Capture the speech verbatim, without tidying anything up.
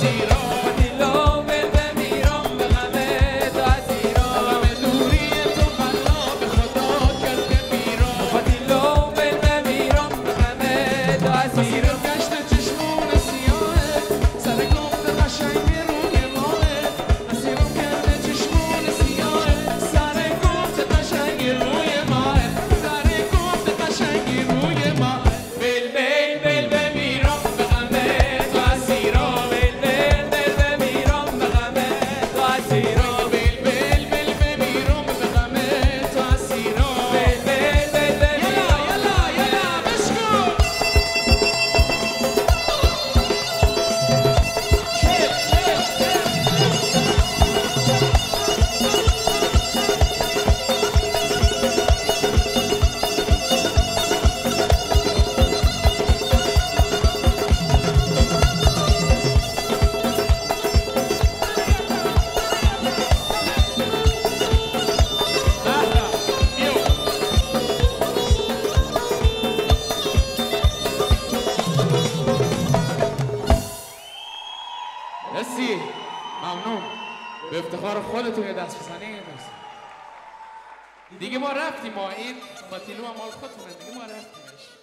مرسی، ممنون. به افتخار خودتون یه دست بزنید. دیگه ما رفتیم، ما این ماتیلو هم مال خودتونه، دیگه ما رفتیمش.